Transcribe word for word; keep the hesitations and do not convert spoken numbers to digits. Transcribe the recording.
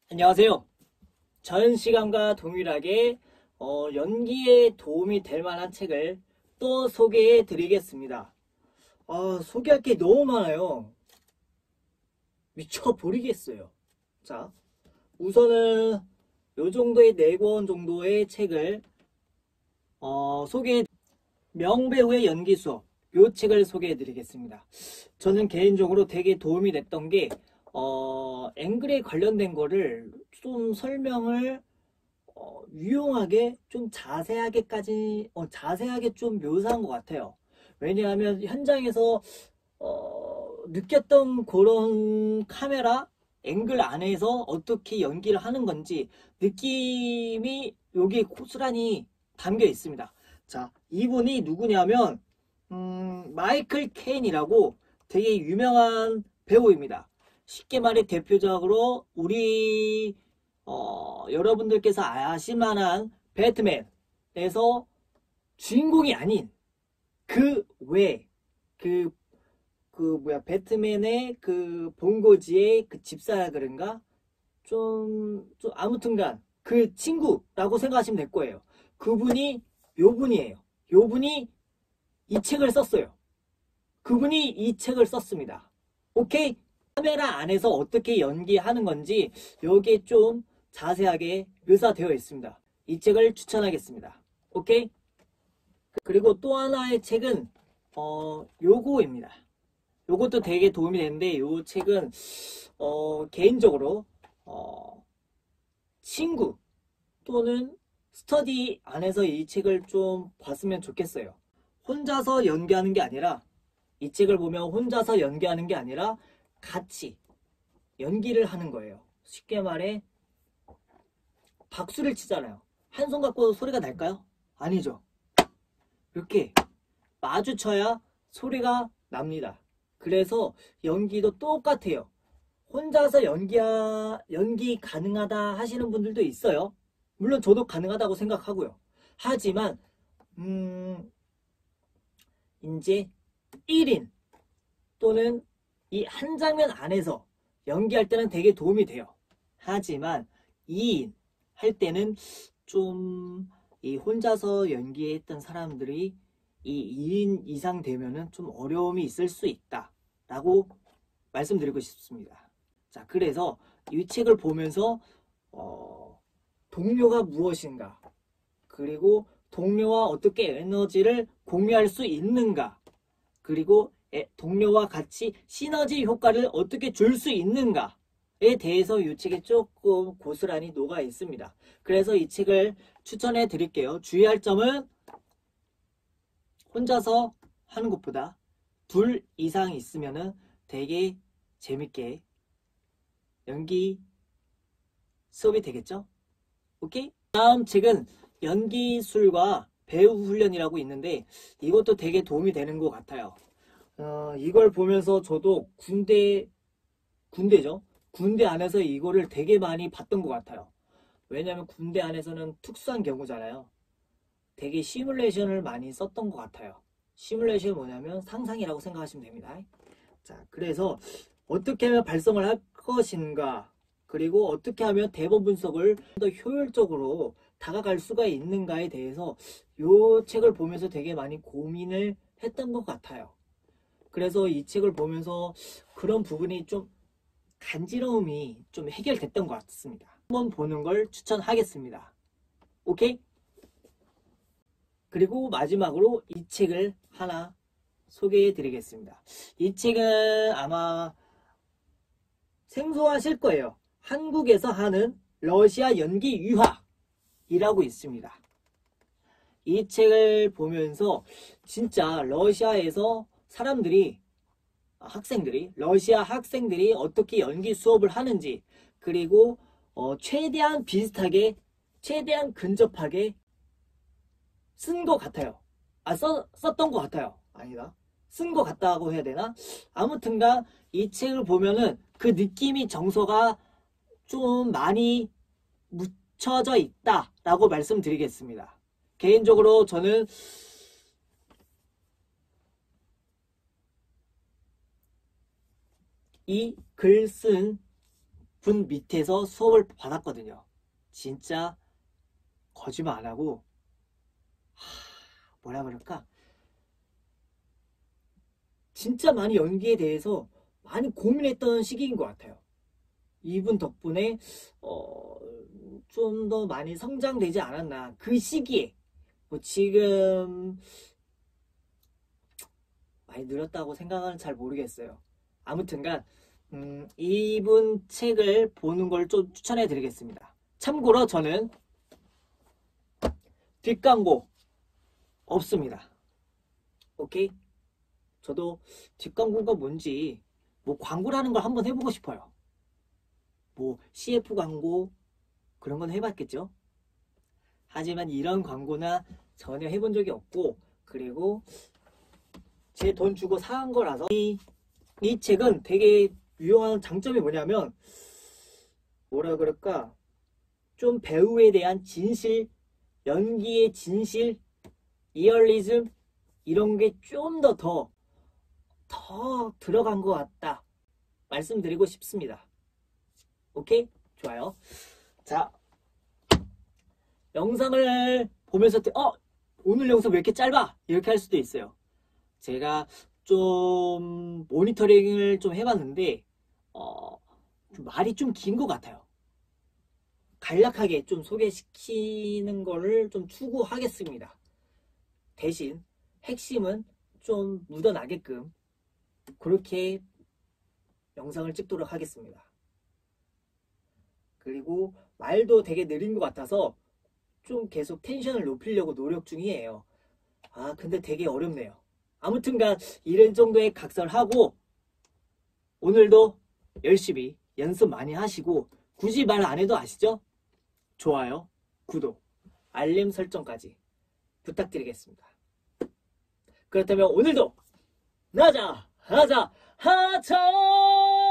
안녕하세요. 전 시간과 동일하게 어, 연기에 도움이 될 만한 책을 또 소개해 드리겠습니다. 아, 소개할 게 너무 많아요. 미쳐버리겠어요. 자, 우선은 요 정도의 네 권 정도의 책을 어, 소개 명배우의 연기 수업 요 책을 소개해 드리겠습니다. 저는 개인적으로 되게 도움이 됐던 게 어, 앵글에 관련된 거를 좀 설명을 어, 유용하게 좀 자세하게까지 어, 자세하게 좀 묘사한 것 같아요. 왜냐하면 현장에서 어, 느꼈던 그런 카메라 앵글 안에서 어떻게 연기를 하는 건지 느낌이 여기에 고스란히 담겨 있습니다. 자, 이분이 누구냐면 음, 마이클 케인이라고 되게 유명한 배우입니다. 쉽게 말해 대표적으로 우리 어, 여러분들께서 아실 만한 배트맨에서 주인공이 아닌 그 외, 그, 그 뭐야, 배트맨의 그 본고지의 그 집사라 그런가? 좀, 좀 아무튼간 그 친구라고 생각하시면 될 거예요. 그분이 요 분이에요. 요 분이 이 책을 썼어요. 그분이 이 책을 썼습니다. 오케이? 카메라 안에서 어떻게 연기하는 건지 여기에 좀 자세하게 묘사되어 있습니다. 이 책을 추천하겠습니다. 오케이? 그리고 또 하나의 책은 어 요거입니다. 요것도 되게 도움이 되는데 요 책은 어 개인적으로 어 친구 또는 스터디 안에서 이 책을 좀 봤으면 좋겠어요. 혼자서 연기하는 게 아니라 이 책을 보면 혼자서 연기하는 게 아니라 같이 연기를 하는 거예요. 쉽게 말해 박수를 치잖아요. 한 손 갖고 소리가 날까요? 아니죠. 이렇게 마주쳐야 소리가 납니다. 그래서 연기도 똑같아요. 혼자서 연기하, 연기 가능하다 하시는 분들도 있어요. 물론 저도 가능하다고 생각하고요. 하지만 음, 이제 일 인 또는 이 한 장면 안에서 연기할 때는 되게 도움이 돼요. 하지만 이 인 할 때는 좀 이 혼자서 연기했던 사람들이 이 이 인 이상 되면은 좀 어려움이 있을 수 있다 라고 말씀드리고 싶습니다. 자, 그래서 이 책을 보면서 어, 동료가 무엇인가, 그리고 동료와 어떻게 에너지를 공유할 수 있는가, 그리고 동료와 같이 시너지 효과를 어떻게 줄 수 있는가에 대해서 이 책에 조금 고스란히 녹아 있습니다. 그래서 이 책을 추천해 드릴게요. 주의할 점은 혼자서 하는 것보다 둘 이상 있으면 되게 재밌게 연기 수업이 되겠죠? 오케이? 다음 책은 연기술과 배우 훈련이라고 있는데 이것도 되게 도움이 되는 것 같아요. 어, 이걸 보면서 저도 군대, 군대죠. 군대 안에서 이거를 되게 많이 봤던 것 같아요. 왜냐하면 군대 안에서는 특수한 경우잖아요. 되게 시뮬레이션을 많이 썼던 것 같아요. 시뮬레이션이 뭐냐면 상상이라고 생각하시면 됩니다. 자, 그래서 어떻게 하면 발성을 할 것인가, 그리고 어떻게 하면 대본 분석을 더 효율적으로 다가갈 수가 있는가에 대해서 이 책을 보면서 되게 많이 고민을 했던 것 같아요. 그래서 이 책을 보면서 그런 부분이 좀 간지러움이 좀 해결됐던 것 같습니다. 한번 보는 걸 추천하겠습니다. 오케이? 그리고 마지막으로 이 책을 하나 소개해 드리겠습니다. 이 책은 아마 생소하실 거예요. 한국에서 하는 러시아 연기 유학이라고 있습니다. 이 책을 보면서 진짜 러시아에서 사람들이 학생들이 러시아 학생들이 어떻게 연기 수업을 하는지, 그리고 어, 최대한 비슷하게 최대한 근접하게 쓴 것 같아요. 아, 써, 썼던 것 같아요. 아니다. 쓴 것 같다고 해야 되나? 아무튼간 이 책을 보면은 그 느낌이 정서가 좀 많이 묻혀져 있다라고 말씀드리겠습니다. 개인적으로 저는 이 글 쓴 분 밑에서 수업을 받았거든요. 진짜 거짓말 안 하고 하, 뭐라 그럴까? 진짜 많이 연기에 대해서 많이 고민했던 시기인 것 같아요. 이분 덕분에 어, 좀 더 많이 성장되지 않았나. 그 시기에 뭐 지금 많이 늘었다고 생각은 잘 모르겠어요. 아무튼간 음, 이분 책을 보는 걸 좀 추천해 드리겠습니다. 참고로 저는 뒷광고 없습니다. 오케이? 저도 뒷광고가 뭔지 뭐 광고라는 걸 한번 해보고 싶어요. 뭐 씨에프 광고 그런 건 해봤겠죠? 하지만 이런 광고나 전혀 해본 적이 없고, 그리고 제 돈 주고 사은 거라서 이, 이 책은 되게 유용한 장점이 뭐냐면 뭐라 그럴까, 좀 배우에 대한 진실, 연기의 진실, 리얼리즘 이런 게 좀 더 더 더 들어간 것 같다 말씀드리고 싶습니다. 오케이? 좋아요. 자, 영상을 보면서 어? 오늘 영상 왜 이렇게 짧아? 이렇게 할 수도 있어요. 제가 좀 모니터링을 좀 해봤는데 어, 좀 말이 좀 긴 것 같아요. 간략하게 좀 소개시키는 거를 좀 추구하겠습니다. 대신 핵심은 좀 묻어나게끔 그렇게 영상을 찍도록 하겠습니다. 그리고 말도 되게 느린 것 같아서 좀 계속 텐션을 높이려고 노력 중이에요. 아 근데 되게 어렵네요. 아무튼간 이런 정도의 각설하고 오늘도 열심히 연습 많이 하시고, 굳이 말 안 해도 아시죠? 좋아요, 구독, 알림 설정까지 부탁드리겠습니다. 그렇다면 오늘도 나자 하자 하자